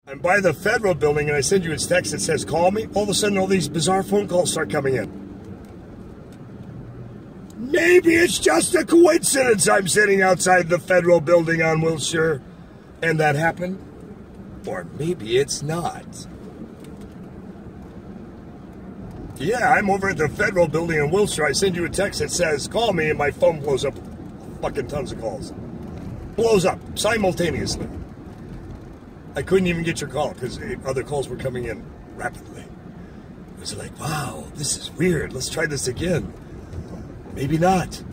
I'm by the federal building and I send you a text that says, call me. All of a sudden, all these bizarre phone calls start coming in. Maybe it's just a coincidence I'm sitting outside the federal building on Wilshire and that happened. Or maybe it's not. Yeah, I'm over at the federal building in Wilshire. I send you a text that says, call me, and my phone blows up. Fucking tons of calls. Blows up simultaneously. I couldn't even get your call because other calls were coming in rapidly. It was like, wow, this is weird. Let's try this again. Maybe not.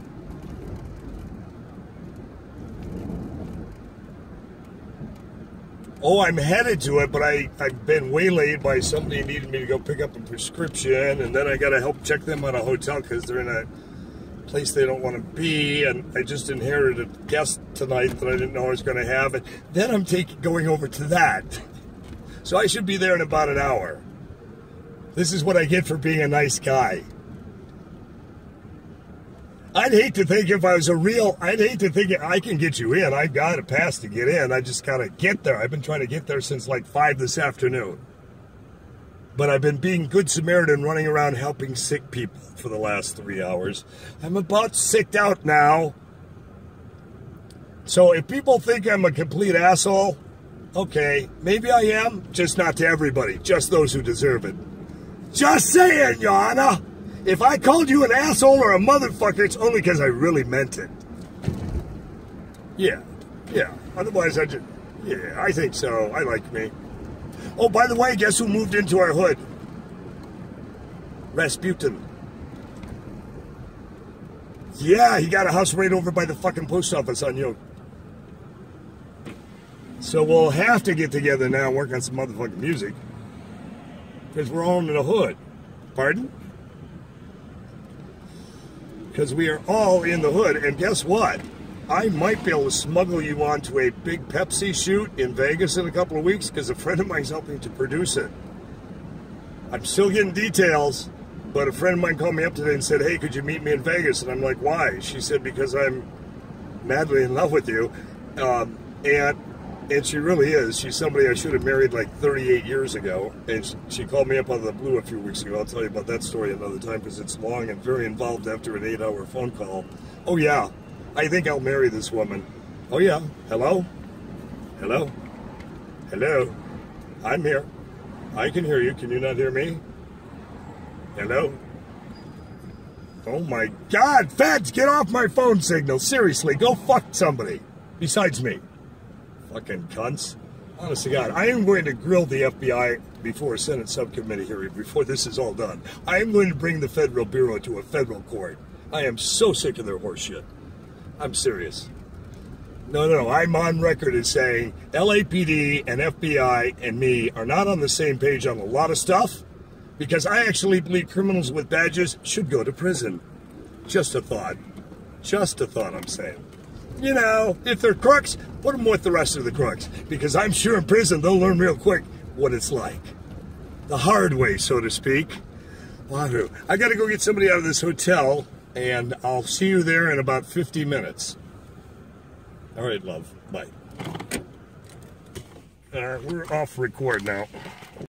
Oh, I'm headed to it, but I've been waylaid by somebody who needed me to go pick up a prescription, and then I got to help check them on a hotel because they're in a place they don't want to be, and I just inherited a guest tonight that I didn't know I was going to have, and then I'm going over to that. So I should be there in about an hour. This is what I get for being a nice guy. I'd hate to think if I was I'd hate to think I can get you in. I've got a pass to get in. I just got to get there. I've been trying to get there since like 5 this afternoon. But I've been being Good Samaritan running around helping sick people for the last 3 hours. I'm about sicked out now. So if people think I'm a complete asshole, okay, maybe I am. Just not to everybody. Just those who deserve it. Just saying, Your Honor. If I called you an asshole or a motherfucker, it's only because I really meant it. Yeah. Otherwise, yeah, I think so. I like me. Oh, by the way, guess who moved into our hood? Rasputin. Yeah, he got a house right over by the fucking post office on Yoke. So we'll have to get together now and work on some motherfucking music. Because we're all in the hood. Pardon? Because we are all in the hood. And guess what? I might be able to smuggle you onto a big Pepsi shoot in Vegas in a couple of weeks because a friend of mine's helping to produce it. I'm still getting details, but a friend of mine called me up today and said, hey, could you meet me in Vegas? And I'm like, why? She said, because I'm madly in love with you. And she really is. She's somebody I should have married like 38 years ago. And she called me up out of the blue a few weeks ago. I'll tell you about that story another time because it's long and very involved after an 8-hour phone call. Oh, yeah. I think I'll marry this woman. Oh, yeah. Hello? Hello? Hello? I'm here. I can hear you. Can you not hear me? Hello? Oh, my God. Feds, get off my phone signal. Seriously, go fuck somebody. Besides me. Fucking cunts. Honest to God, I am going to grill the FBI before a Senate subcommittee hearing, before this is all done. I am going to bring the Federal Bureau to a federal court. I am so sick of their horseshit. I'm serious. No, I'm on record as saying LAPD and FBI and me are not on the same page on a lot of stuff because I actually believe criminals with badges should go to prison. Just a thought. Just a thought, I'm saying. You know, if they're crooks, put them with the rest of the crooks because I'm sure in prison they'll learn real quick what it's like. The hard way, so to speak. Wahoo. I got to go get somebody out of this hotel. And I'll see you there in about 50 minutes. All right, love. Bye. We're off record now.